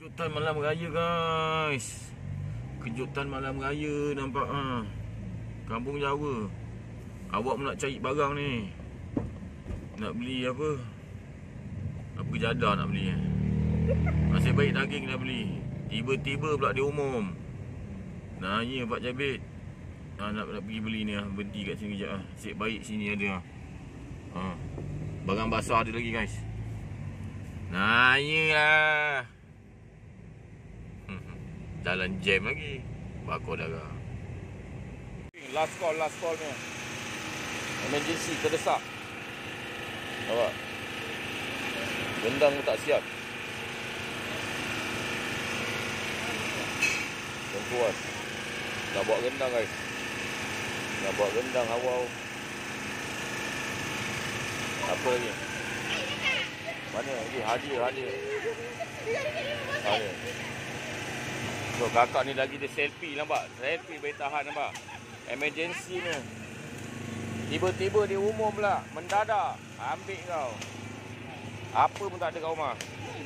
Kejutan malam raya guys. Kejutan malam raya nampak Kampung Jawa. Awak pun nak cari barang ni. Nak beli apa? Apa jadah nak beli Nasib baik daging dah beli. Tiba-tiba pula dia umum. Nanya Pak Jabit. Nak pergi beli ni Berhenti kat sini kejap Nasib baik sini ada barang basah ada lagi guys. Nanya lah. Jalan jam lagi. Bakar darah. Last call ni. Emergency terdesak. Nampak? Gendang pun tak siap. Tengkuas. Nak bawa gendang guys. Nak bawa gendang awal. Apa lagi? Mana lagi? Hadir. So kakak ni lagi dia selfie nampak? Selfie boleh tahan nampak? Emergency ni. Tiba-tiba dia umum pula. Mendadak. Ambil kau. Apa pun tak ada kat rumah.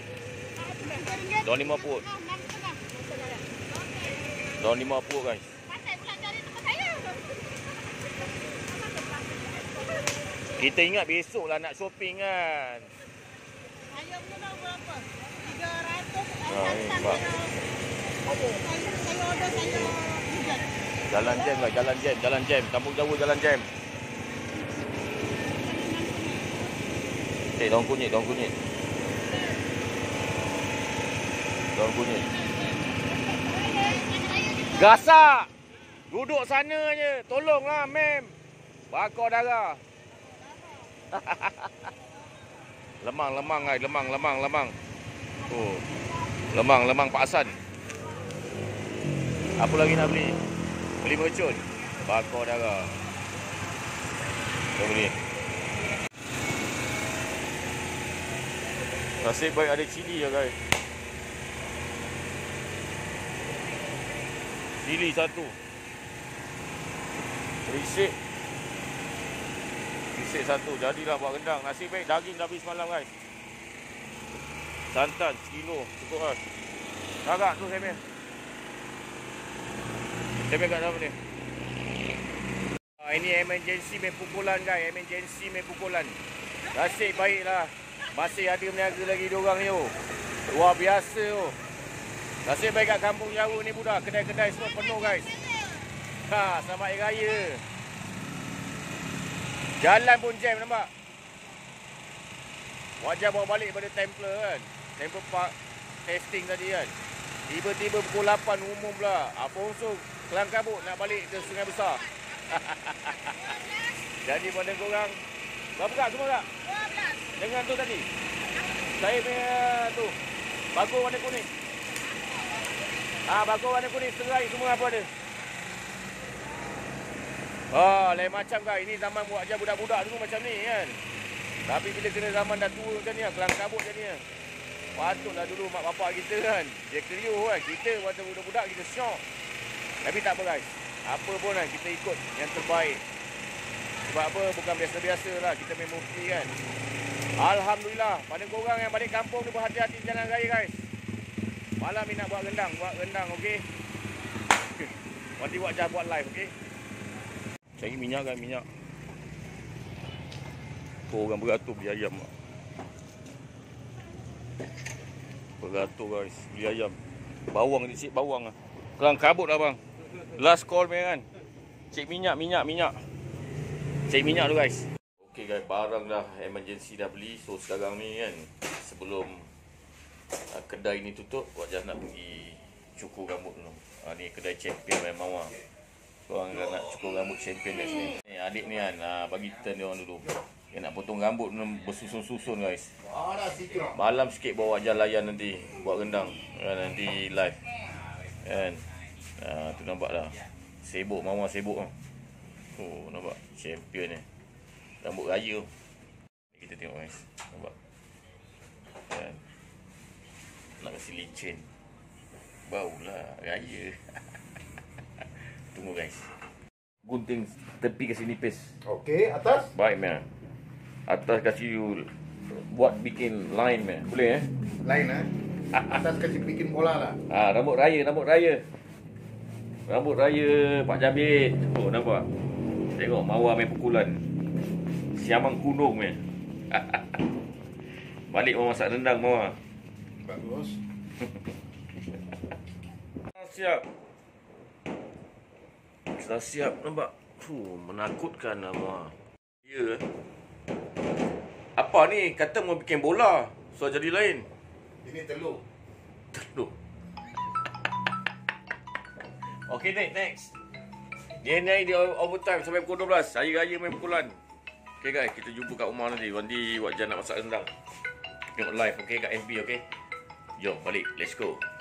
$2.50. $2.50 guys. Kita ingat besok lah nak shopping kan. Ayam ni dah berapa? 300. Nampak. Saya order saya hujan. Jalan jam lah, jalan jam. Kampung Jawa jalan jam. Daun kunyit. Daun kunyit. Gasak. Duduk sana je. Tolonglah, mem. Bakar darah. Lemang guys, lemang. Oh. Lemang Pak Hasan. Apa lagi nak beli? Beli mercun. Bakar darah. Kita beli. Nasib baik ada cili ya guys. Cili satu. Risik satu. Jadilah buat rendang. Nasib baik daging dah habis semalam guys. Santan sekilo cukup lah. Kakak tu saya kat dalam ni. Ini emergency main pukulan guys. Emergency main pukulan. Nasib baiklah masih ada meniaga lagi diorang ni. Luar biasa. Nasib baik kat Kampung Jawa ni budak. Kedai-kedai semua penuh guys. Selamat Hari Raya. Jalan pun jam nampak. Wajar bawa balik pada Templar kan. Templar Park testing tadi kan. Tiba-tiba pukul 8 umum pula. Apa unsur kelang kabut nak balik ke Sungai Besar. Jadi pada korang berapa kak semua kak? 12. Dengan tu tadi. Saya punya tu. Bagus warna kuning. Bagus warna kuning. Serai semua apa ada. Lain macam kak. Ini zaman buat ajar budak-budak dulu macam ni kan. Tapi bila kena zaman dah tua macam ni lah. Kelang kabut macam ni lah. Patutlah dulu mak bapak kita kan. Dia keriuh kan. Kita waktu budak-budak kita syok. Tapi tak apa guys. Apa pun lah kita ikut yang terbaik. Sebab apa? Bukan biasa-biasa lah. Kita main movie kan. Alhamdulillah. Pada korang yang balik kampung ni berhati-hati jalan raya guys. Malam ni nak buat rendang. Okey. Nanti buat live okey. Cari minyak kan minyak. Orang beratur beli ayam. Beratur guys. Beli ayam. Bawang ni cik bawang lah. Kelang kabut lah bang. Last call kan. Cek minyak. Cek minyak tu guys. Okey guys, barang dah emergency dah beli. So sekarang ni kan, sebelum kedai ni tutup, Wajah nak pergi cukur rambut dulu. Ni kedai champion main Mawar. Korang nak cukur rambut champion kat sini. Ni adik ni kan, bagi turn dia orang dulu. Dia nak potong rambut bersusun-susun guys. Malam sikit bawa Wajah layan nanti buat rendang. Nanti live. Kan. Tu nampak dah. Sibuk Mawar sibuk. Nampak champion ni. Rambut raya. Kita tengok guys. Nampak. Kan. Nak kasi licin. Baulah raya. Tunggu guys. Gunting tepi kasi nipis. Okey, atas. Baik man. Atas kasi buat bikin line man. Boleh Line Atas kasi bikin bola lah. Rambut raya, rambut raya. Rambut raya Pak Jabir. Oh, nampak? Tengok Mawar main pukulan. Siamang Gunung ni. Balik mau masak rendang Mawar. Bagus. Siap. Sudah siap, nampak? Menakutkan Mawar. Ya. Apa ni? Kata mau bikin bola. So jadi lain. Ini telur. Telur. Okay, next. Dia naik di overtime sampai pukul 12. Hari-raya main pukulan. Okay guys, kita jumpa kat rumah nanti. Wandi buat Jan nak masak rendang. Tengok live, okay, kat FB, okay? Jom, balik. Let's go.